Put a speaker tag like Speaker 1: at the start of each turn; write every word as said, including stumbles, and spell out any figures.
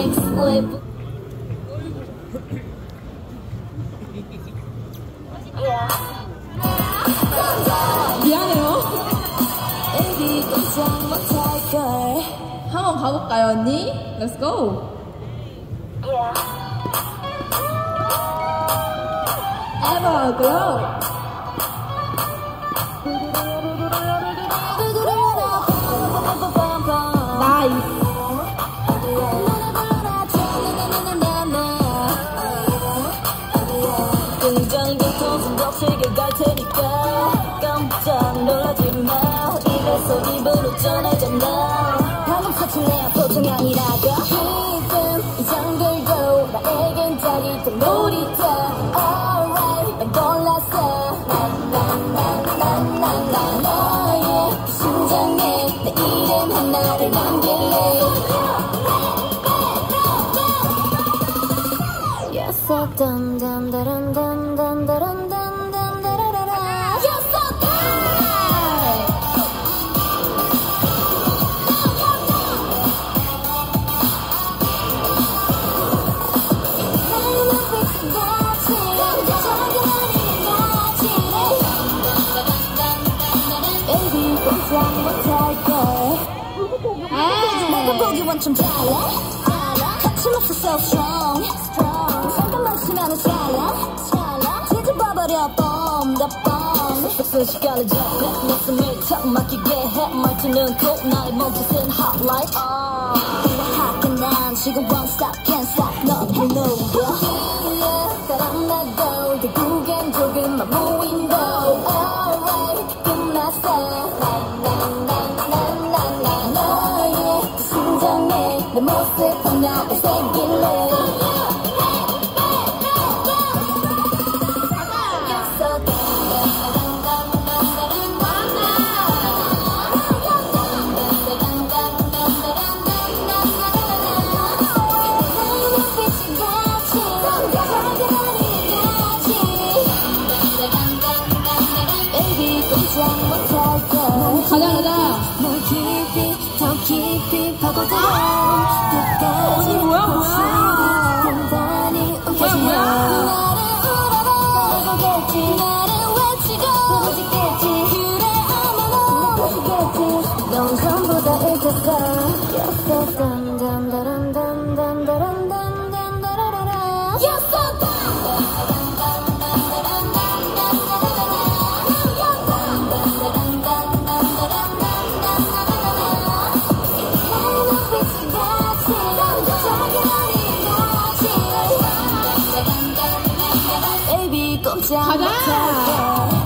Speaker 1: 미안해요. 한번 가볼까요, 언니? Let's go. Ever grow. Nice.
Speaker 2: 굉장히 고통스러운 덕식에 갈 테니까 깜짝 놀라지 마. 입에서 입으로 전해졌나. 방금 사칭내야 보통이 아니라고. 지금 이 장들도 나에겐 짜릿한 놀이터. Alright 난 골랐어. 나나나나나 너의 그 심장에 내 이름 하나를 남길래. You're so dun dun dun dun dun dun dun dun dun dun. You're so good. Baby 꼼짝 못할걸. 내가 보기엔 좀 달라. 거침없어 so strong. 잠깐만 치면은 찰나 뒤집어버려 bomb the bomb. 순식간에 잡고 내 숨을 탁 막히게 해. 말투는 꼭 나의 멈춰선 hot life. 화학한 난 지금 won't stop can't stop 너를 녹여. 바람나도 결국엔 조금만 무인도. Alright 끝났어. 나나나나나 너의 그 심장에 내 모습 하나를 새길래.
Speaker 1: 가자 가자.
Speaker 2: 널 깊이 더 깊이 파고들어.
Speaker 1: 언니 뭐야 뭐야.
Speaker 2: 단단히
Speaker 1: 뭐야 뭐야.
Speaker 2: 나를 울어라. 보겠지. 나를 외치고 부르짖겠지. 그래 아마 넌 보시겠지. 넌 전부 다 잊었어. You're so dun dun dun dun dun dun dun dun dun. You're so dun.
Speaker 1: 가자.